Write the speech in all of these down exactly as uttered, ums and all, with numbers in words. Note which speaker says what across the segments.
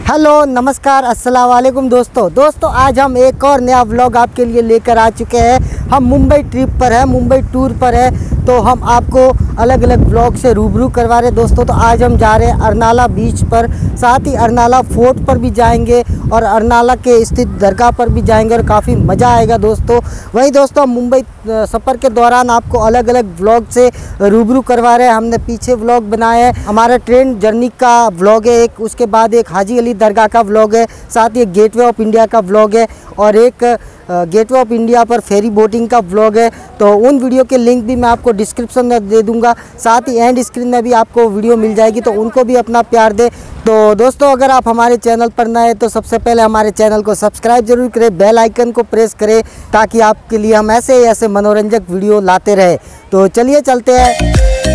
Speaker 1: Hello नमस्कार अस्सलाम वालेकुम दोस्तों दोस्तों आज हम एक और नया व्लॉग आपके लिए लेकर आ चुके हैं। हम मुंबई ट्रिप पर है, मुंबई टूर पर है, तो हम आपको अलग अलग व्लॉग से रूबरू करवा रहे हैं दोस्तों। तो आज हम जा रहे हैं अरनाला बीच पर, साथ ही अरनाला फोर्ट पर भी जाएंगे और अरनाला के स्थित दरगाह पर भी जाएंगे और काफ़ी मज़ा आएगा दोस्तों। वहीं दोस्तों हम मुंबई सफ़र के दौरान आपको अलग अलग व्लॉग से रूबरू करवा रहे हैं। हमने पीछे व्लॉग बनाए हैं, हमारा ट्रेन जर्नी का व्लॉग है एक, उसके बाद एक हाजी अली दरगाह का व्लॉग है, साथ ही एक गेटवे ऑफ इंडिया का व्लॉग है और एक गेटवे ऑफ इंडिया पर फेरी बोटिंग का व्लॉग है। तो उन वीडियो के लिंक भी मैं आपको डिस्क्रिप्शन में दे दूंगा, साथ ही एंड स्क्रीन में भी आपको वीडियो मिल जाएगी, तो उनको भी अपना प्यार दे। तो दोस्तों अगर आप हमारे चैनल पर नए हैं तो सबसे पहले हमारे चैनल को सब्सक्राइब जरूर करें, बेल आइकन को प्रेस करें ताकि आपके लिए हम ऐसे ऐसे मनोरंजक वीडियो लाते रहे। तो चलिए चलते हैं।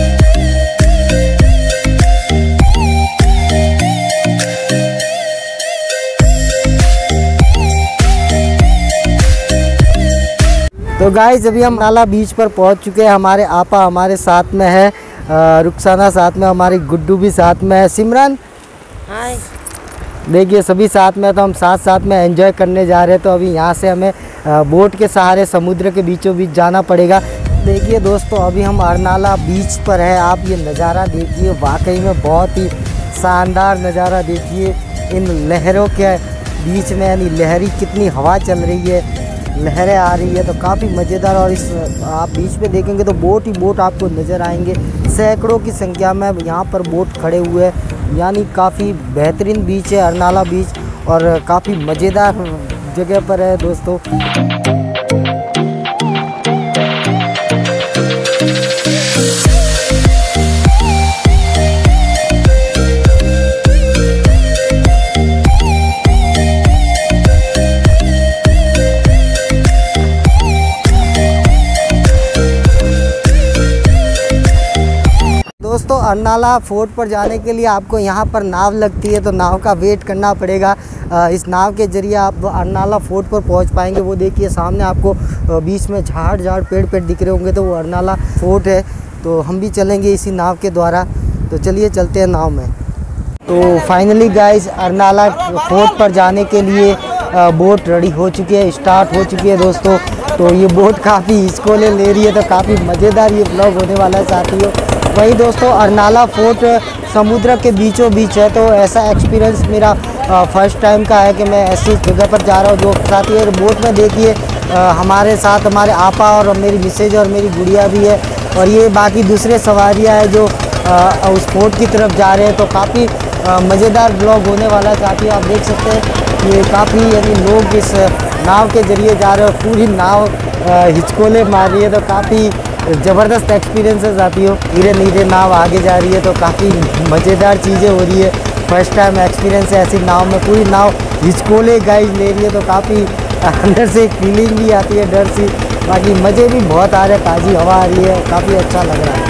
Speaker 1: तो गाइस अभी हम अरनाला बीच पर पहुंच चुके हैं। हमारे आपा हमारे साथ में है, रुखसाना साथ में, हमारी गुड्डू भी साथ में है, सिमरन हाय, देखिए सभी साथ में। तो हम साथ साथ में एंजॉय करने जा रहे हैं। तो अभी यहाँ से हमें बोट के सहारे समुद्र के बीचों बीच जाना पड़ेगा। देखिए दोस्तों अभी हम अरनाला बीच पर है, आप ये नज़ारा देखिए, वाकई में बहुत ही शानदार नज़ारा देखिए। इन लहरों के बीच में यानी लहरी कितनी हवा चल रही है, लहरें आ रही है, तो काफ़ी मज़ेदार। और इस आप बीच पे देखेंगे तो बोट ही बोट आपको नज़र आएंगे, सैकड़ों की संख्या में यहाँ पर बोट खड़े हुए हैं। यानी काफ़ी बेहतरीन बीच है अरनाला बीच और काफ़ी मज़ेदार जगह पर है दोस्तों। दोस्तों अरनाला फोर्ट पर जाने के लिए आपको यहाँ पर नाव लगती है, तो नाव का वेट करना पड़ेगा। इस नाव के ज़रिए आप अरनाला फोर्ट पर पहुँच पाएंगे। वो देखिए सामने आपको बीच में झाड़ झाड़ पेड़ पेड़ दिख रहे होंगे, तो वो अरनाला फोर्ट है। तो हम भी चलेंगे इसी नाव के द्वारा, तो चलिए चलते हैं नाव में। तो फाइनली गाइस अरनाला फोर्ट पर जाने के लिए बोट रेडी हो चुकी है, स्टार्ट हो चुकी है दोस्तों। तो ये बोट काफ़ी हिचकोले ले रही है, तो काफ़ी मज़ेदार ये व्लॉग होने वाला है साथियों। वहीं दोस्तों अरनाला फोर्ट समुद्र के बीचों बीच है, तो ऐसा एक्सपीरियंस मेरा फर्स्ट टाइम का है कि मैं ऐसी जगह पर जा रहा हूँ। जो साथी बोट में देखिए हमारे साथ हमारे आपा और मेरी मिसेज और मेरी गुड़िया भी है, और ये बाकी दूसरे सवारियाँ हैं जो आ, उस बोट की तरफ जा रहे हैं। तो काफ़ी मज़ेदार ब्लॉग होने वाला है साथी, आप देख सकते हैं ये काफ़ी यानी लोग इस नाव के ज़रिए जा रहे हैं, पूरी नाव हिचकोले मार रही है, तो काफ़ी ज़बरदस्त एक्सपीरियंस है साथियों। धीरे धीरे नाव आगे जा रही है, तो काफ़ी मज़ेदार चीज़ें हो रही है। फर्स्ट टाइम एक्सपीरियंस है ऐसी नाव में, पूरी नाव हिचकोले गाइड ले रही है, तो काफ़ी अंदर से एक फीलिंग भी आती है डर सी, बाकी मज़े भी बहुत आ रहे हैं, ताज़ी हवा आ रही है, काफ़ी अच्छा लग रहा है।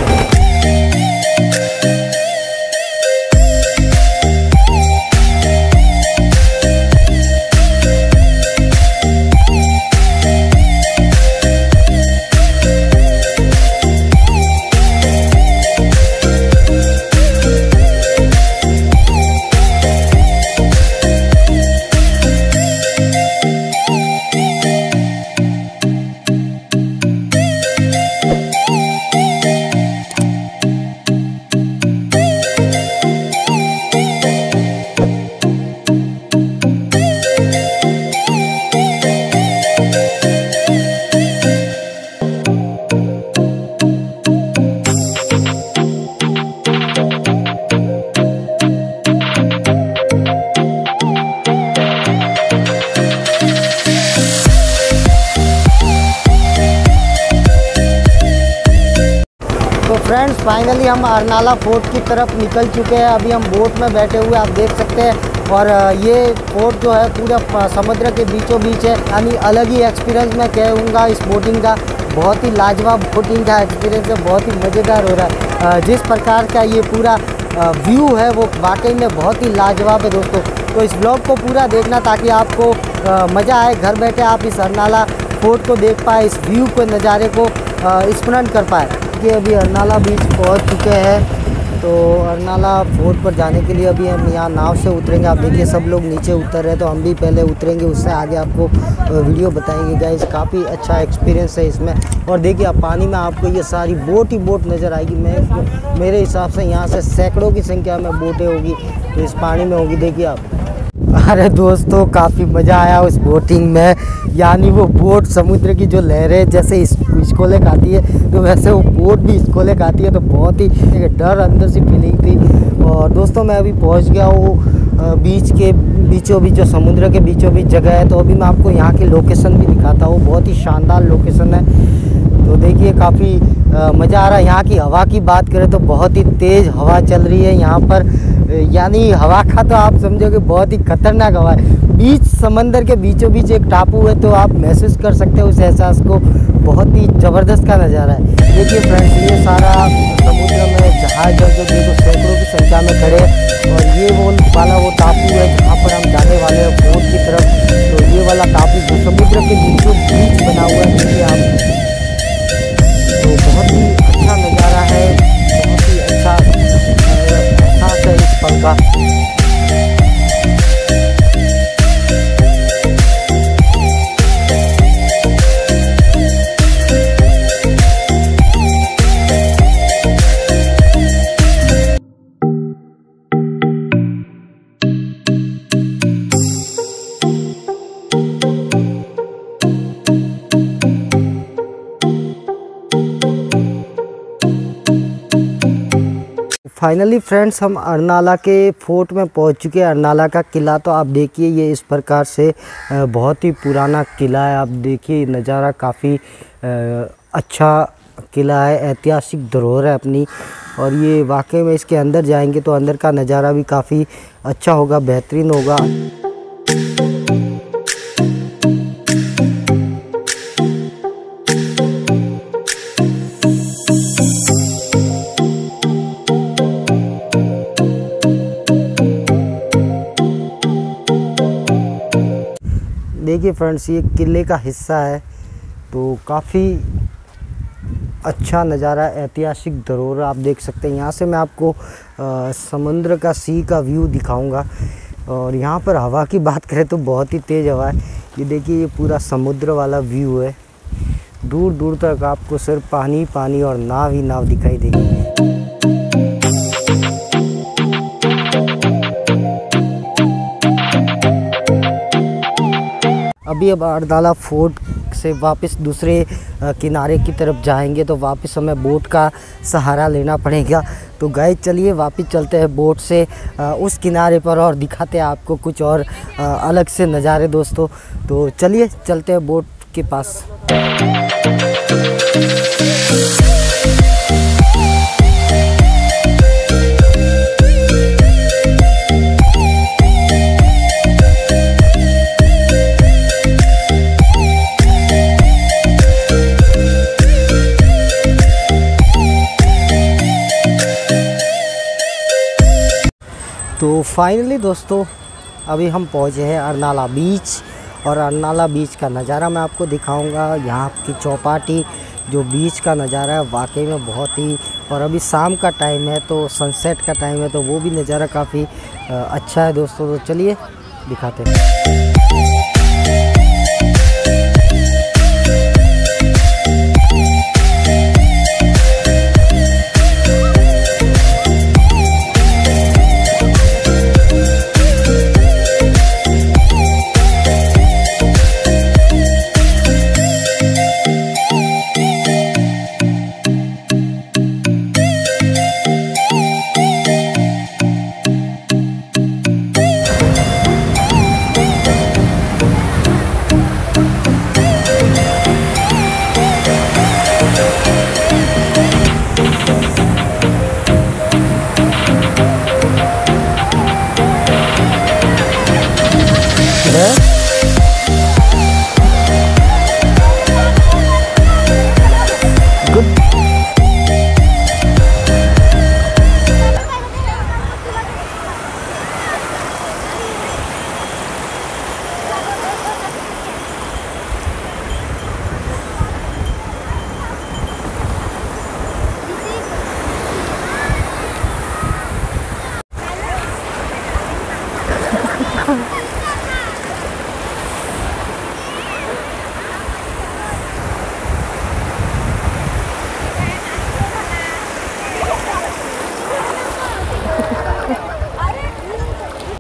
Speaker 1: फ्रेंड्स फाइनली हम अरनाला फोर्ट की तरफ निकल चुके हैं। अभी हम बोट में बैठे हुए आप देख सकते हैं, और ये फोर्ट जो है पूरा समुद्र के बीचों बीच है। यानी अलग ही एक्सपीरियंस मैं कहूँगा इस बोटिंग का, बहुत ही लाजवाब बोटिंग का एक्सपीरियंस है, बहुत ही मज़ेदार हो रहा है। जिस प्रकार का ये पूरा व्यू है वो वाकई में बहुत ही लाजवाब है दोस्तों। तो इस ब्लॉग को पूरा देखना ताकि आपको मज़ा आए, घर बैठे आप इस अरनाला फोर्ट को देख पाए, इस व्यू को, नज़ारे को स्मरण कर पाए। कि अभी अरनाला बीच पहुंच चुके हैं तो अरनाला फोर्ट पर जाने के लिए अभी हम यहाँ नाव से उतरेंगे। आप देखिए सब लोग नीचे उतर रहे हैं, तो हम भी पहले उतरेंगे, उससे आगे आपको वीडियो बताएंगे गाइस। काफ़ी अच्छा एक्सपीरियंस है इसमें। और देखिए आप पानी में आपको ये सारी बोट ही बोट नज़र आएगी। मैं मेरे हिसाब से यहाँ से सैकड़ों की संख्या में बोटें होगी तो इस पानी में होगी। देखिए आप। अरे दोस्तों काफ़ी मज़ा आया उस बोटिंग में। यानी वो बोट समुद्र की जो लहरें जैसे इस इसको लेकर आती है तो वैसे वो बोट भी इसको लेकर आती है, तो बहुत ही डर अंदर से फीलिंग थी। और दोस्तों मैं अभी पहुंच गया हूँ बीच के बीचों बीच, जो समुद्र के बीचों बीच जगह है। तो अभी मैं आपको यहाँ की लोकेशन भी दिखाता हूँ। बहुत ही शानदार लोकेशन है। तो देखिए काफ़ी मज़ा आ रहा है। यहाँ की हवा की बात करें तो बहुत ही तेज़ हवा चल रही है यहाँ पर। यानी हवा का तो आप समझोगे बहुत ही खतरनाक हवा है। बीच समंदर के बीचों बीच एक टापू है, तो आप महसूस कर सकते हो उस एहसास को। बहुत ही ज़बरदस्त का नज़ारा है। देखिए फ्रेंड्स ये सारा समुद्र में जहाज जो जो देखो सैकड़ों की संख्या में खड़े हैं। और ये वो वाला वो टापू है जहाँ पर हम जाने वाले हैं पोर्ट की तरफ। तो ये वाला टापू जो समुद्र के बीचों बीच बना हुआ है, देखिए आप। तो बहुत ही अच्छा नज़ारा है, बहुत ही अच्छा एहसास है इस पल का। फाइनली फ्रेंड्स हम अरनाला के फोर्ट में पहुंच चुके हैं। अरनाला का किला तो आप देखिए ये इस प्रकार से बहुत ही पुराना किला है। आप देखिए नज़ारा काफ़ी अच्छा किला है, ऐतिहासिक धरोहर है अपनी। और ये वाकई में इसके अंदर जाएंगे तो अंदर का नज़ारा भी काफ़ी अच्छा होगा, बेहतरीन होगा। देखिए फ्रेंड्स ये किले का हिस्सा है, तो काफ़ी अच्छा नज़ारा, ऐतिहासिक धरोहर आप देख सकते हैं। यहाँ से मैं आपको आ, समुद्र का सी का व्यू दिखाऊंगा। और यहाँ पर हवा की बात करें तो बहुत ही तेज़ हवा है। ये देखिए ये पूरा समुद्र वाला व्यू है। दूर दूर तक आपको सिर्फ पानी पानी और नाव ही नाव दिखाई देगी। अभी अब अरनाला फोर्ट से वापस दूसरे किनारे की तरफ जाएंगे, तो वापस हमें बोट का सहारा लेना पड़ेगा। तो गाइस चलिए वापस चलते हैं बोट से उस किनारे पर और दिखाते हैं आपको कुछ और अलग से नज़ारे दोस्तों। तो चलिए चलते हैं बोट के पास। तो फाइनली दोस्तों अभी हम पहुँचे हैं अरनाला बीच। और अरनाला बीच का नज़ारा मैं आपको दिखाऊंगा। यहाँ की चौपाटी जो बीच का नज़ारा है वाकई में बहुत ही, और अभी शाम का टाइम है तो सनसेट का टाइम है, तो वो भी नज़ारा काफ़ी अच्छा है दोस्तों। तो चलिए दिखाते हैं।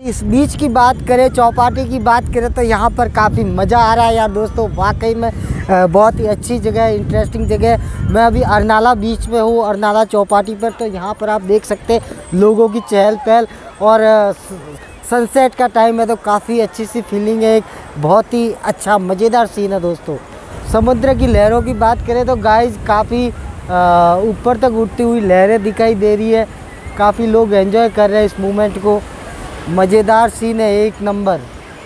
Speaker 1: इस बीच की बात करें, चौपाटी की बात करें तो यहाँ पर काफ़ी मज़ा आ रहा है यार दोस्तों। वाकई में बहुत ही अच्छी जगह है, इंटरेस्टिंग जगह है। मैं अभी अरनाला बीच में हूँ, अरनाला चौपाटी पर। तो यहाँ पर आप देख सकते हैं लोगों की चहल पहल, और सनसेट का टाइम है तो काफ़ी अच्छी सी फीलिंग है। एक बहुत ही अच्छा मज़ेदार सीन है दोस्तों। समुद्र की लहरों की बात करें तो गाइस काफ़ी ऊपर तक उठती हुई लहरें दिखाई दे रही है। काफ़ी लोग एंजॉय कर रहे हैं इस मोमेंट को। मज़ेदार सीन है, एक नंबर।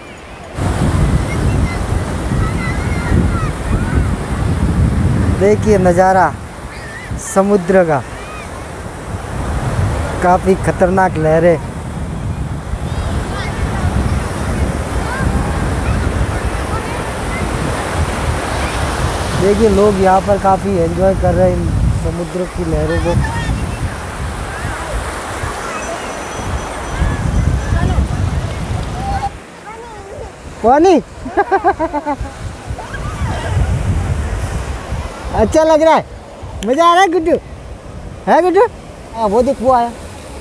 Speaker 1: देखिए नज़ारा समुद्र का, काफ़ी खतरनाक लहरें। देखिए लोग यहाँ पर काफ़ी एंजॉय कर रहे हैं इन समुद्र की लहरों को। पानी अच्छा लग रहा है, मज़ा आ रहा है गुड्डू, है गुड्डू? हाँ वो देख वो आया।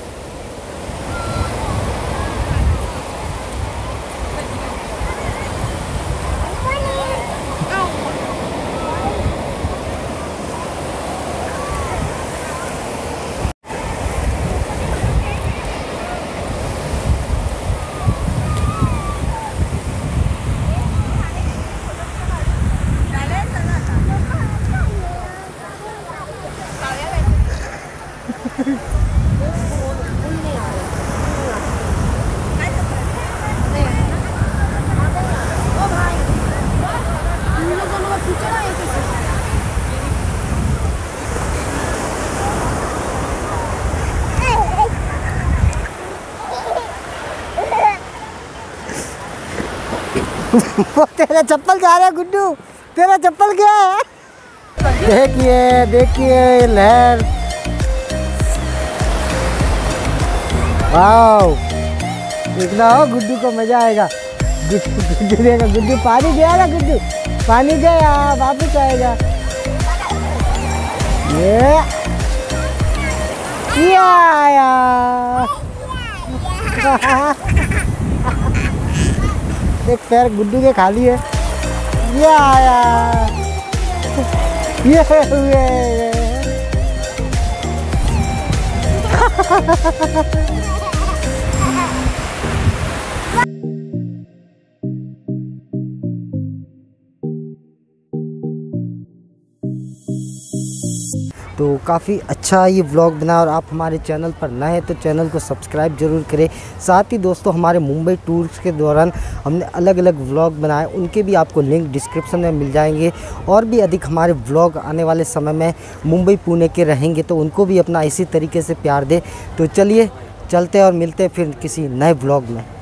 Speaker 1: वो तेरा चप्पल जा रहा है गुड्डू, तेरा चप्पल क्या है? देखिए देखिए लहर, वाओ देखना हो गुड्डू को मजा आएगा। गुड्डू देखा, गुड्डू पानी गया ना, गुड्डू पानी गया वापस आएगा। ये ये आया देख पैर गुड्डू के खाली है। ये आया ये हुए तो काफ़ी अच्छा ये व्लॉग बना। और आप हमारे चैनल पर नए हैं तो चैनल को सब्सक्राइब जरूर करें। साथ ही दोस्तों हमारे मुंबई टूर्स के दौरान हमने अलग अलग व्लॉग बनाए, उनके भी आपको लिंक डिस्क्रिप्शन में मिल जाएंगे। और भी अधिक हमारे व्लॉग आने वाले समय में मुंबई पुणे के रहेंगे तो उनको भी अपना इसी तरीके से प्यार दें। तो चलिए चलते और मिलते फिर किसी नए व्लॉग में।